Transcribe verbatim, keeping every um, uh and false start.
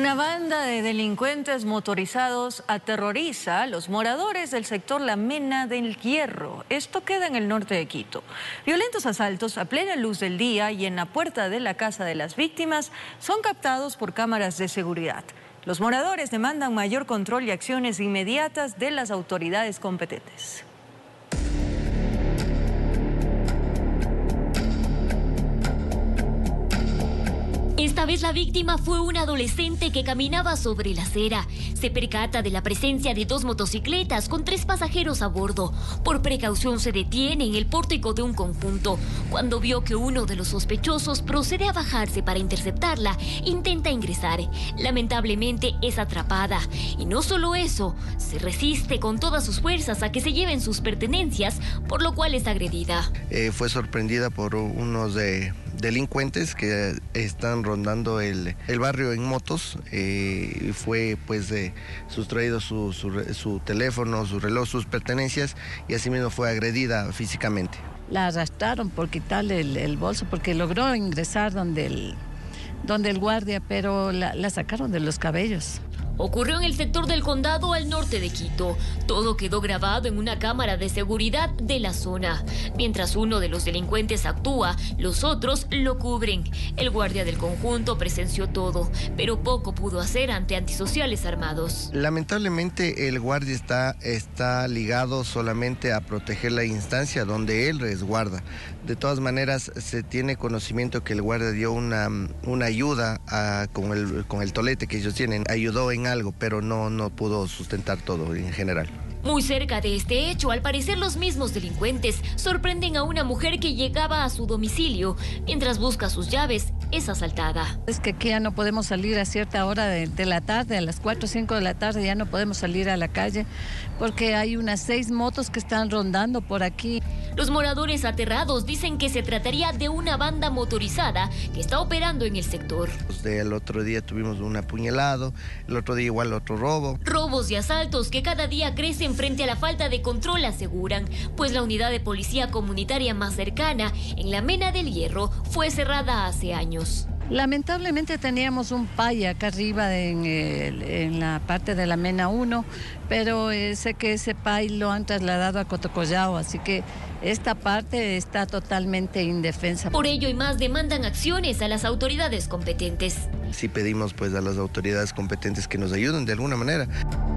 Una banda de delincuentes motorizados aterroriza a los moradores del sector La Mena del Hierro. Esto queda en el norte de Quito. Violentos asaltos a plena luz del día y en la puerta de la casa de las víctimas son captados por cámaras de seguridad. Los moradores demandan mayor control y acciones inmediatas de las autoridades competentes. Esta vez la víctima fue un adolescente que caminaba sobre la acera. Se percata de la presencia de dos motocicletas con tres pasajeros a bordo. Por precaución se detiene en el pórtico de un conjunto. Cuando vio que uno de los sospechosos procede a bajarse para interceptarla, intenta ingresar. Lamentablemente es atrapada. Y no solo eso, se resiste con todas sus fuerzas a que se lleven sus pertenencias, por lo cual es agredida. Eh, fue sorprendida por unos de... delincuentes que están rondando el, el barrio en motos. Eh, fue pues eh, sustraído su, su, su teléfono, su reloj, sus pertenencias, y asimismo fue agredida físicamente. La arrastraron por quitarle el, el bolso porque logró ingresar donde el, donde el guardia, pero la, la sacaron de los cabellos. Ocurrió en el sector del Condado al norte de Quito. Todo quedó grabado en una cámara de seguridad de la zona. Mientras uno de los delincuentes actúa, los otros lo cubren. El guardia del conjunto presenció todo, pero poco pudo hacer ante antisociales armados. Lamentablemente el guardia está, está ligado solamente a proteger la instancia donde él resguarda. De todas maneras, se tiene conocimiento que el guardia dio una, una ayuda a, con, el, con el tolete que ellos tienen. Ayudó en algo, pero no, no pudo sustentar todo en general. Muy cerca de este hecho, al parecer los mismos delincuentes sorprenden a una mujer que llegaba a su domicilio. Mientras busca sus llaves, es asaltada. Es que aquí ya no podemos salir a cierta hora de, de la tarde, a las cuatro o cinco de la tarde ya no podemos salir a la calle porque hay unas seis motos que están rondando por aquí. Los moradores aterrados dicen que se trataría de una banda motorizada que está operando en el sector. El otro día tuvimos un apuñalado, el otro día igual otro robo. Robos y asaltos que cada día crecen frente a la falta de control, aseguran, pues la unidad de policía comunitaria más cercana, en La Mena del Hierro, fue cerrada hace años. Lamentablemente teníamos un P A I acá arriba de, en, el, en la parte de La Mena uno, pero eh, sé que ese P A I lo han trasladado a Cotocollao, así que esta parte está totalmente indefensa. Por ello y más demandan acciones a las autoridades competentes. Sí pedimos pues a las autoridades competentes que nos ayuden de alguna manera.